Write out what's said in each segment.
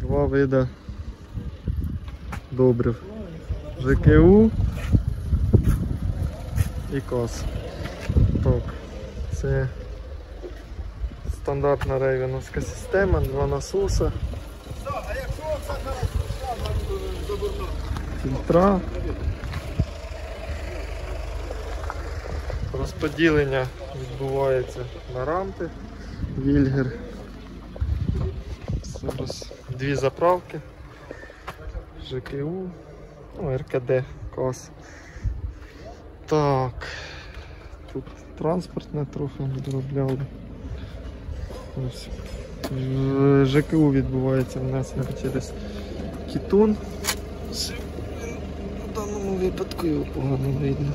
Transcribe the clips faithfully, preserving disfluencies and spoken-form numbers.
Два види добрив. ЖКУ і КАС. Так, це стандартна рейвеновська система, два насоси, фільтра, розподілення відбувається на рампи, Вільгер. Зараз дві заправки, ЖКУ, ну, РКД, КАС. Так, тут транспортне трохи відробляли. Ось. В ЖКУ відбувається внесення через кітон. В даному випадку його погано видно.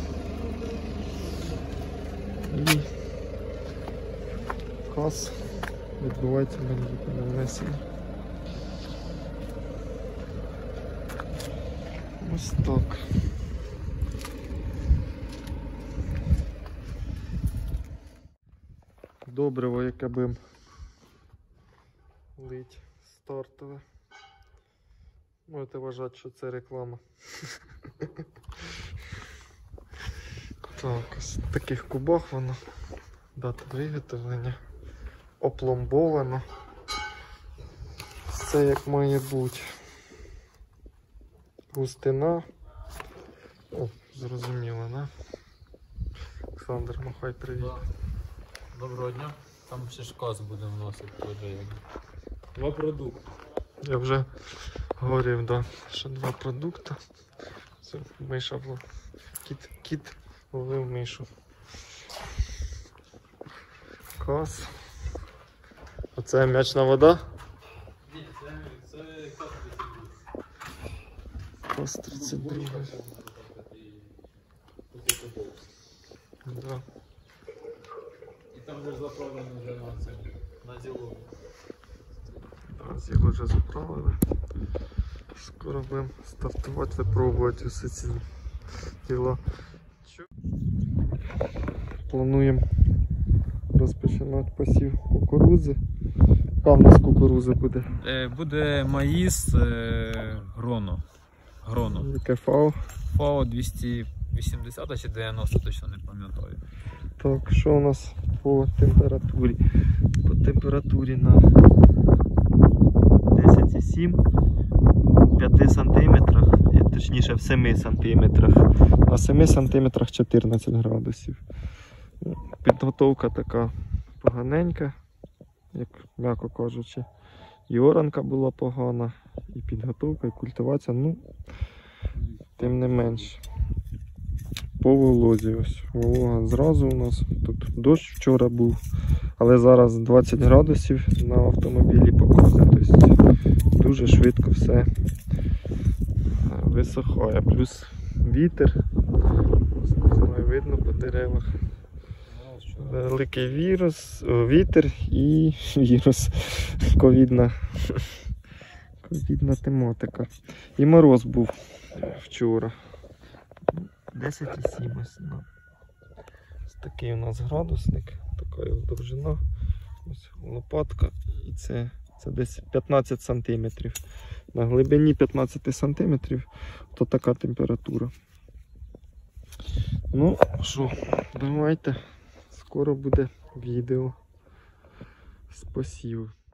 І КАС відбувається внесення. Ось так. Добриво, яке будемо лить стартове. Можете вважати, що це реклама. Так, ось в таких кубах воно. Дата виготовлення. Опломбовано. Все як має бути. Густина. О, зрозуміло, да? Олександр, махай, привіт. Доброго дня. Там ще ж КАС буде вносити теж. Два продукти. Я вже говорив, да, що два продукти. Це миша була. Кіт, кіт ловив мишу. КАС. Оце м'ячна вода? Ні, це, це КАС тридцять два. Да. І там вже заправлено вже на це, на зілову. Зараз його вже заправили. Скоро будемо стартувати, випробувати усі ці діла. Плануємо розпочинати посів кукурудзи. Яка в нас кукурудза буде? Е, буде маїс е, Гроно. Гроно. Яке ФАО? ФАО двісті вісімдесят чи дев'яносто, точно не пам'ятаю. Так, що у нас по температурі? По температурі на десять цілих сім в п'яти сантиметрах, точніше в семи сантиметрах, на семи сантиметрах чотирнадцять градусів. Підготовка така поганенька, як м'яко кажучи. І оранка була погана, і підготовка, і культивація, ну, тим не менш. По волозі, ось волога зразу у нас, тут дощ вчора був, але зараз двадцять градусів на автомобілі показує, тобто дуже швидко все висохає, плюс вітер, не знаю, видно по деревах, великий вірус, о, вітер і вірус, ковідна, ковідна тематика. І мороз був вчора. десять цілих сім ось. Ось такий у нас градусник, така його довжина, ось лопатка, і це, це десь п'ятнадцять сантиметрів. На глибині п'ятнадцять сантиметрів, то така температура. Ну що, давайте, скоро буде відео з посіву.